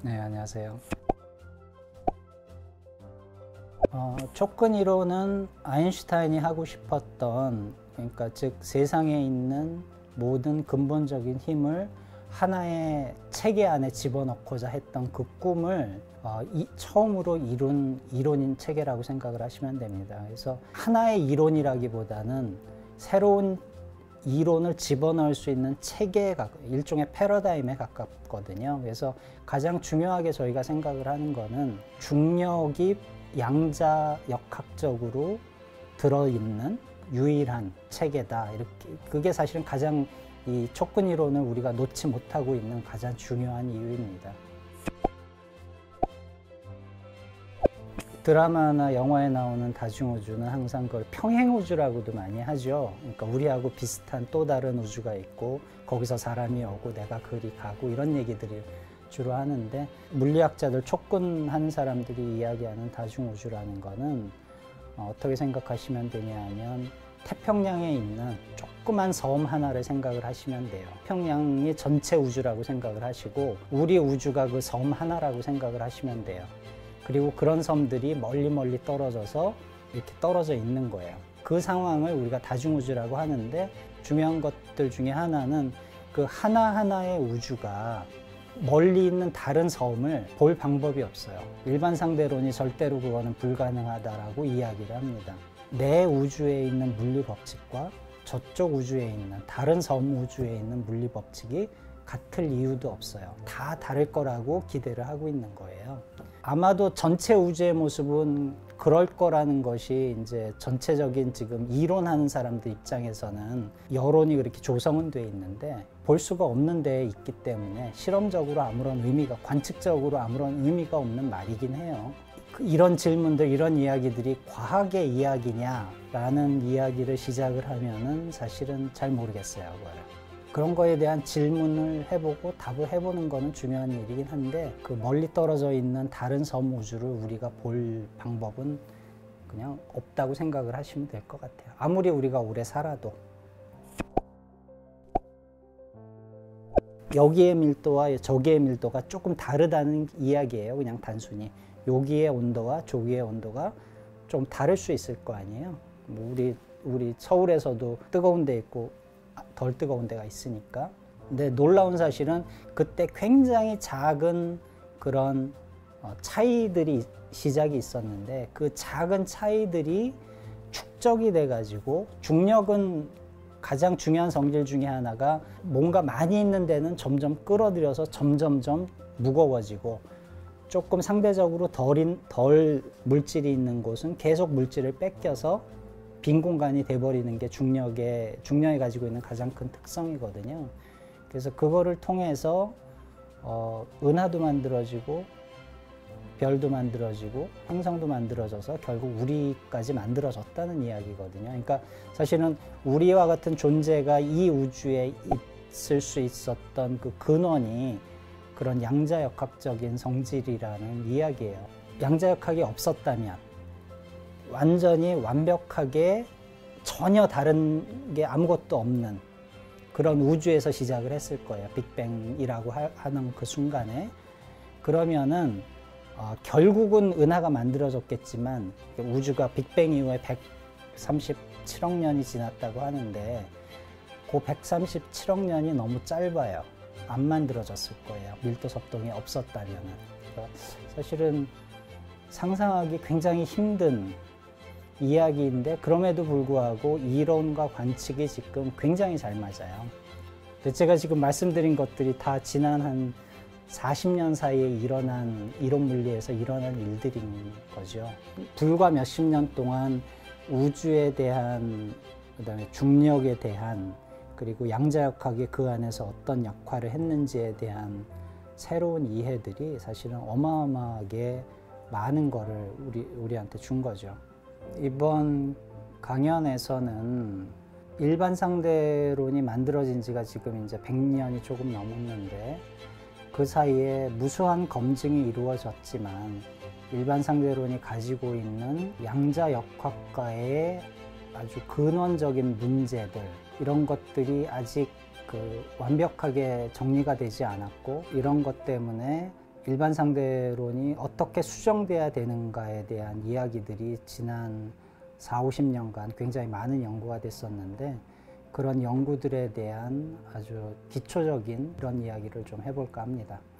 네, 안녕하세요. 촉근 이론은 아인슈타인이 하고 싶었던, 그러니까 즉 세상에 있는 모든 근본적인 힘을 하나의 체계 안에 집어넣고자 했던 그 꿈을 처음으로 이룬 이론인 체계라고 생각을 하시면 됩니다. 그래서 하나의 이론이라기보다는 새로운 이론을 집어넣을 수 있는 체계에 일종의 패러다임에 가깝거든요. 그래서 가장 중요하게 저희가 생각을 하는 거는 중력이 양자역학적으로 들어있는 유일한 체계다. 이렇게 그게 사실은 가장 이 촉근 이론을 우리가 놓지 못하고 있는 가장 중요한 이유입니다. 드라마나 영화에 나오는 다중우주는 항상 그걸 평행우주라고도 많이 하죠. 그러니까 우리하고 비슷한 또 다른 우주가 있고 거기서 사람이 오고 내가 그리 가고 이런 얘기들을 주로 하는데, 물리학자들 촉근하는 사람들이 이야기하는 다중우주라는 거는 어떻게 생각하시면 되냐면 태평양에 있는 조그만 섬 하나를 생각을 하시면 돼요. 태평양이 전체 우주라고 생각을 하시고 우리 우주가 그 섬 하나라고 생각을 하시면 돼요. 그리고 그런 섬들이 멀리 떨어져서 이렇게 떨어져 있는 거예요. 그 상황을 우리가 다중우주라고 하는데, 중요한 것들 중에 하나는 그 하나하나의 우주가 멀리 있는 다른 섬을 볼 방법이 없어요. 일반 상대론이 절대로 그거는 불가능하다라고 이야기를 합니다. 내 우주에 있는 물리 법칙과 저쪽 우주에 있는 다른 섬 우주에 있는 물리 법칙이 같을 이유도 없어요. 다 다를 거라고 기대를 하고 있는 거예요. 아마도 전체 우주의 모습은 그럴 거라는 것이 이제 전체적인 지금 이론하는 사람들 입장에서는 여론이 그렇게 조성은 돼 있는데, 볼 수가 없는 데에 있기 때문에 실험적으로 아무런 의미가, 관측적으로 아무런 의미가 없는 말이긴 해요. 이런 질문들, 이런 이야기들이 과학의 이야기냐라는 이야기를 시작을 하면은 사실은 잘 모르겠어요, 그걸. 그런 거에 대한 질문을 해보고 답을 해보는 거는 중요한 일이긴 한데, 그 멀리 떨어져 있는 다른 섬 우주를 우리가 볼 방법은 그냥 없다고 생각을 하시면 될 것 같아요. 아무리 우리가 오래 살아도. 여기의 밀도와 저기의 밀도가 조금 다르다는 이야기예요. 그냥 단순히 여기의 온도와 저기의 온도가 좀 다를 수 있을 거 아니에요. 뭐 우리 서울에서도 뜨거운 데 있고 덜 뜨거운 데가 있으니까. 근데 놀라운 사실은 그때 굉장히 작은 그런 차이들이 시작이 있었는데, 그 작은 차이들이 축적이 돼 가지고, 중력은 가장 중요한 성질 중에 하나가 뭔가 많이 있는 데는 점점 끌어들여서 점점점 무거워지고, 조금 상대적으로 덜 물질이 있는 곳은 계속 물질을 뺏겨서 빈 공간이 돼버리는 게 중력이 가지고 있는 가장 큰 특성이거든요. 그래서 그거를 통해서 은하도 만들어지고 별도 만들어지고 행성도 만들어져서 결국 우리까지 만들어졌다는 이야기거든요. 그러니까 사실은 우리와 같은 존재가 이 우주에 있을 수 있었던 그 근원이 그런 양자역학적인 성질이라는 이야기예요. 양자역학이 없었다면 완전히 완벽하게 전혀 다른 게 아무것도 없는 그런 우주에서 시작을 했을 거예요. 빅뱅이라고 하는 그 순간에. 그러면은 결국은 은하가 만들어졌겠지만, 우주가 빅뱅 이후에 137억 년이 지났다고 하는데 그 137억 년이 너무 짧아요. 안 만들어졌을 거예요. 밀도 섭동이 없었다면은. 사실은 상상하기 굉장히 힘든 이야기인데, 그럼에도 불구하고 이론과 관측이 지금 굉장히 잘 맞아요. 제가 지금 말씀드린 것들이 다 지난 한 40년 사이에 일어난, 이론 물리에서 일어난 일들인 거죠. 불과 몇십 년 동안 우주에 대한, 그다음에 중력에 대한, 그리고 양자역학이 그 안에서 어떤 역할을 했는지에 대한 새로운 이해들이 사실은 어마어마하게 많은 거를 우리한테 준 거죠. 이번 강연에서는 일반 상대론이 만들어진 지가 지금 이제 100년이 조금 넘었는데, 그 사이에 무수한 검증이 이루어졌지만 일반 상대론이 가지고 있는 양자역학과의 아주 근원적인 문제들, 이런 것들이 아직 완벽하게 정리가 되지 않았고, 이런 것 때문에 일반 상대론이 어떻게 수정돼야 되는가에 대한 이야기들이 지난 4, 50년간 굉장히 많은 연구가 됐었는데 그런 연구들에 대한 아주 기초적인 그런 이야기를 좀 해볼까 합니다.